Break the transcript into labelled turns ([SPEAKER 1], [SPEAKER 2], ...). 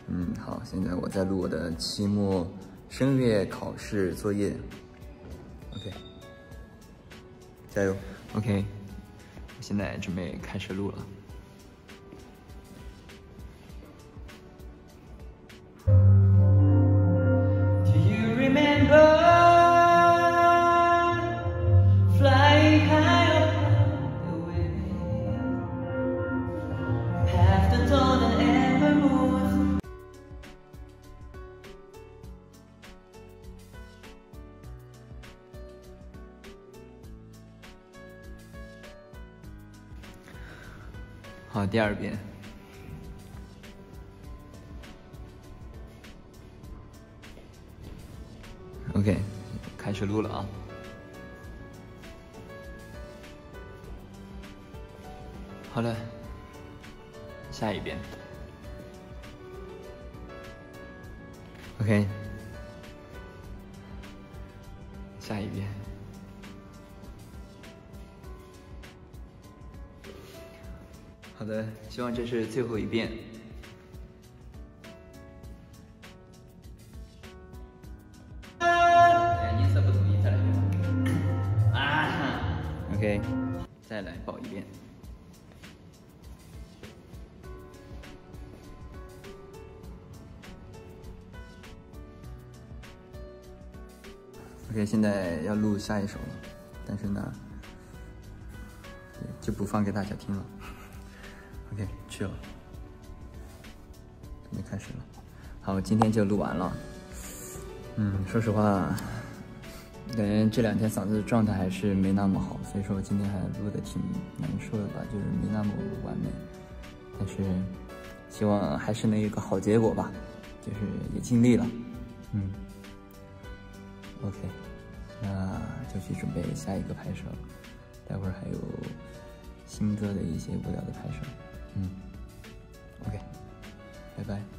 [SPEAKER 1] 好，现在我在录我的期末声乐考试作业。OK， 加油。OK， 我现在准备开始录了。好，第二遍。OK， 开始录了啊。好了，下一遍。OK， 下一遍。好的，希望这是最后一遍。音色不统一，再来一遍。OK， 再来报一遍。OK， 现在要录下一首了，但是呢，就不放给大家听了。OK， 去了，准备开始了。好，今天就录完了。说实话，感觉这2天嗓子的状态还是没那么好，所以说我今天还录的挺难受的吧，就是没那么完美。但是希望还是能有个好结果吧，就是也尽力了。OK， 那就去准备下一个拍摄了。待会儿还有新歌的一些物料的拍摄。OK， 拜拜。